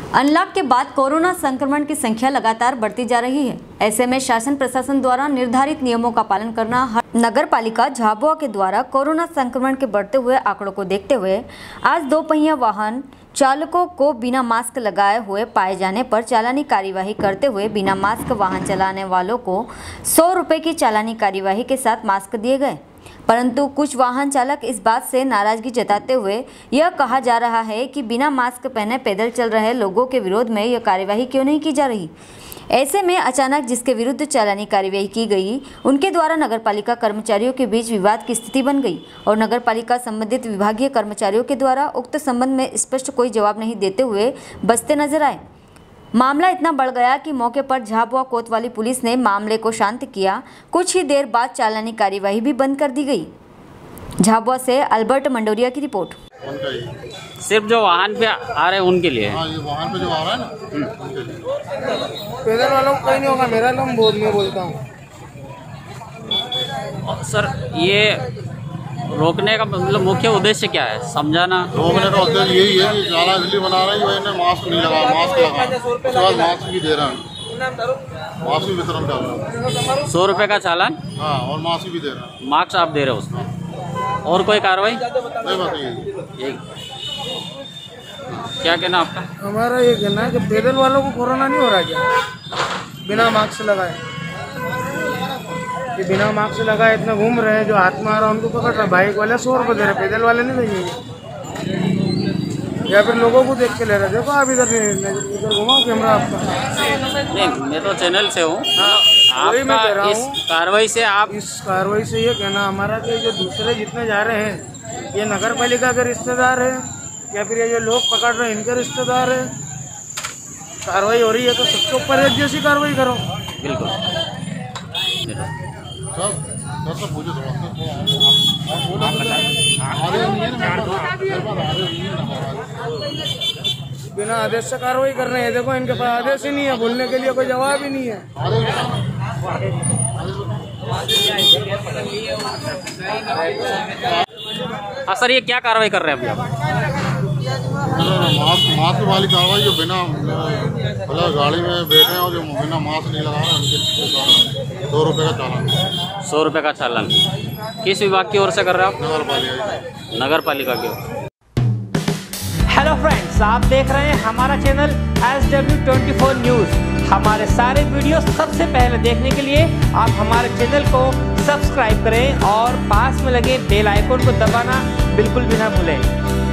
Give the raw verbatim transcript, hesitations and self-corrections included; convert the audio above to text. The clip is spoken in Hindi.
अनलॉक के बाद कोरोना संक्रमण की संख्या लगातार बढ़ती जा रही है। ऐसे में शासन प्रशासन द्वारा निर्धारित नियमों का पालन करना हर नगर पालिका झाबुआ के द्वारा कोरोना संक्रमण के बढ़ते हुए आंकड़ों को देखते हुए आज दो पहिया वाहन चालकों को बिना मास्क लगाए हुए पाए जाने पर चालानी कार्यवाही करते हुए बिना मास्क वाहन चलाने वालों को सौ रुपये की चालानी कार्यवाही के साथ मास्क दिए गए। परंतु कुछ वाहन चालक इस बात से नाराजगी जताते हुए यह कहा जा रहा है कि बिना मास्क पहने पैदल चल रहे लोगों के विरोध में यह कार्यवाही क्यों नहीं की जा रही। ऐसे में अचानक जिसके विरुद्ध चालानी कार्यवाही की गई उनके द्वारा नगरपालिका कर्मचारियों के बीच विवाद की स्थिति बन गई और नगरपालिका संबंधित विभागीय कर्मचारियों के द्वारा उक्त संबंध में स्पष्ट कोई जवाब नहीं देते हुए बचते नजर आए। मामला इतना बढ़ गया कि मौके पर झाबुआ कोतवाली पुलिस ने मामले को शांत किया। कुछ ही देर बाद चालानी कार्यवाही भी बंद कर दी गई। झाबुआ से अल्बर्ट मंडोरिया की रिपोर्ट। सिर्फ जो वाहन पे आ रहे हैं उनके लिए। हाँ, ये वाहन पे जो आ रहा है ना उनके लिए। पैदल वालों को कहीं नहीं होगा, मेरा नाम बोल मैं बोलता हूँ। सर ये रोकने का मतलब मुख्य उद्देश्य क्या है, समझाना? रोकने का उद्देश्य यही है कि ज्यादा दिल्ली बना रही है, इन्हें मास्क नहीं लगा, मास्क लगा, उसके बाद मास्क भी दे रहे हैं, मास्क भी वितरण कर रहे हैं। सौ रुपये का चालान। हाँ, और मास्क भी दे रहे हैं। मास्क आप दे रहे हो उसमें, और कोई कार्रवाई नहीं बताइए। यही क्या कहना आपका? हमारा ये कहना है कि पैदल वालों को कोरोना नहीं हो रहा क्या बिना मास्क लगाए? कि बिना मास्क लगाए इतना घूम रहे हैं, जो हाथ में आ रहा है उनको पकड़ रहा है। बाइक वाले सौ रुपये दे रहे, पैदल वाले नहीं देंगे। या फिर लोगों को देख के ले रहे। देखो आप इधर इधर घुमाओ कैमरा आपका। नहीं, मैं तो चैनल से हूँ। वही मैं कह रहा हूँ, इस कार्रवाई से आप इस कार्रवाई से ये कहना हमारा कि जो दूसरे जितने जा रहे हैं ये नगर पालिका के रिश्तेदार है या फिर ये जो लोग पकड़ रहे हैं इनके रिश्तेदार है। कार्रवाई हो रही है तो सबके ऊपर एक जैसी कार्रवाई करो। बिल्कुल। सब सब पूछो थोड़ा बिना आदेश से कार्रवाई कर रहे हैं। देखो इनके पास आदेश ही नहीं है, बोलने के लिए कोई जवाब ही नहीं है। हाँ सर, ये क्या कार्रवाई कर रहे हैं अभी आप? मास्क मास्क वाली कार्रवाई, जो बिना मतलब गाड़ी में बैठे हैं और जो बिना मास्क नहीं लगा रहे उनके सौ रुपये का चालान। सौ रुपये का चालान किस विभाग की ओर से कर रहे हो आप? नगर पालिका। नगर पालिका की ओर। हेलो फ्रेंड्स, आप देख रहे हैं हमारा channel S W twenty four news. हमारे सारे वीडियो सबसे पहले देखने के लिए आप हमारे चैनल को सब्सक्राइब करें और पास में लगे बेल आइकन को दबाना बिल्कुल भी ना भूलें।